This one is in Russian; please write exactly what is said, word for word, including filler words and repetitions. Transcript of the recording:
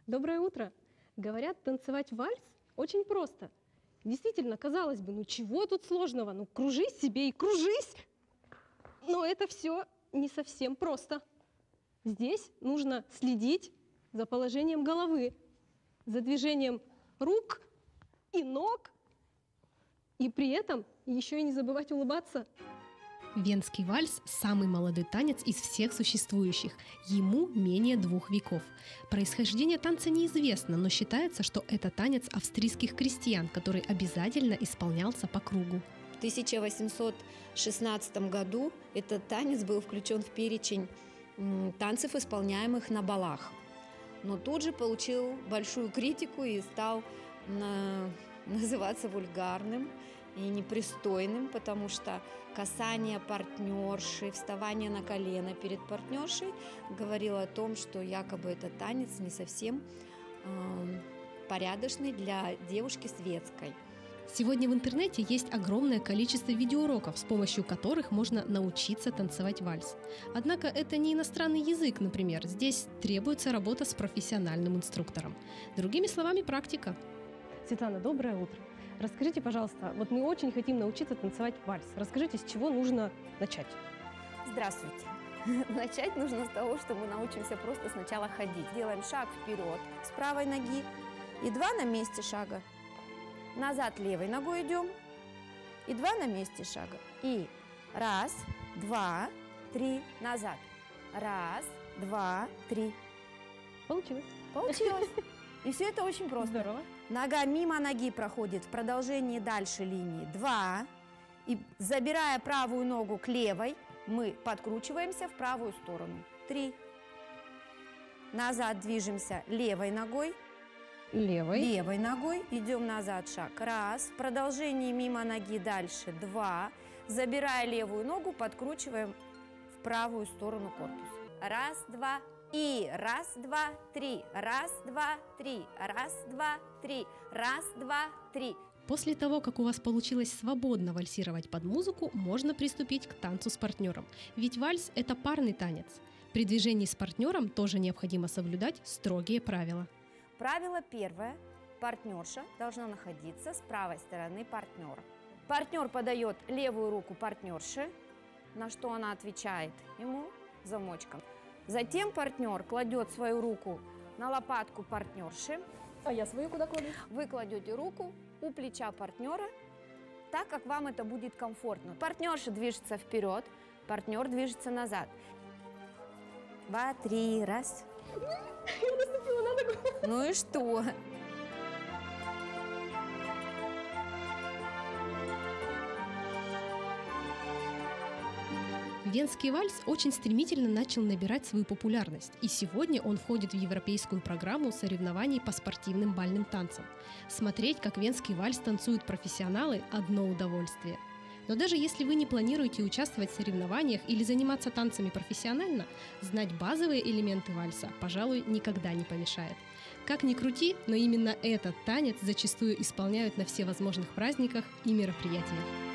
Доброе утро! Говорят, танцевать вальс очень просто. Действительно, казалось бы, ну чего тут сложного? Ну кружись себе и кружись! Но это все не совсем просто. Здесь нужно следить за положением головы, за движением рук и ног, и при этом еще и не забывать улыбаться. Венский вальс – самый молодой танец из всех существующих. Ему менее двух веков. Происхождение танца неизвестно, но считается, что это танец австрийских крестьян, который обязательно исполнялся по кругу. В тысяча восемьсот шестнадцатом году этот танец был включен в перечень танцев, исполняемых на балах. Но тут же получил большую критику и стал на... называться вульгарным и непристойным, потому что касание партнерши, вставание на колено перед партнершей говорило о том, что якобы этот танец не совсем э, порядочный для девушки светской. Сегодня в интернете есть огромное количество видеоуроков, с помощью которых можно научиться танцевать вальс. Однако это не иностранный язык, например. Здесь требуется работа с профессиональным инструктором. Другими словами, практика. Светлана, доброе утро. Расскажите, пожалуйста, вот мы очень хотим научиться танцевать вальс. Расскажите, с чего нужно начать? Здравствуйте. Начать нужно с того, что мы научимся просто сначала ходить. Делаем шаг вперед с правой ноги и два на месте шага. Назад левой ногой идем и два на месте шага. И раз, два, три, назад. Раз, два, три. Получилось. Получилось. И все это очень просто. Здорово. Нога мимо ноги проходит в продолжении дальше линии. Два. И забирая правую ногу к левой, мы подкручиваемся в правую сторону. Три. Назад движемся левой ногой. Левой. Левой ногой. Идем назад шаг. Раз. В продолжении мимо ноги дальше. Два. Забирая левую ногу, подкручиваем в правую сторону корпуса. Раз, два, и раз, два, три, раз, два, три, раз, два, три, раз, два, три. После того, как у вас получилось свободно вальсировать под музыку, можно приступить к танцу с партнером. Ведь вальс – это парный танец. При движении с партнером тоже необходимо соблюдать строгие правила. Правило первое. Партнерша должна находиться с правой стороны партнера. Партнер подает левую руку партнерше, на что она отвечает ему замочком. Затем партнер кладет свою руку на лопатку партнерши. А я свою куда кладу? Вы кладете руку у плеча партнера, так как вам это будет комфортно. Партнерша движется вперед, партнер движется назад. Два, три, раз. Я наступила на ногу. Ну и что? Венский вальс очень стремительно начал набирать свою популярность, и сегодня он входит в европейскую программу соревнований по спортивным бальным танцам. Смотреть, как венский вальс танцуют профессионалы – одно удовольствие. Но даже если вы не планируете участвовать в соревнованиях или заниматься танцами профессионально, знать базовые элементы вальса, пожалуй, никогда не помешает. Как ни крути, но именно этот танец зачастую исполняют на всевозможных праздниках и мероприятиях.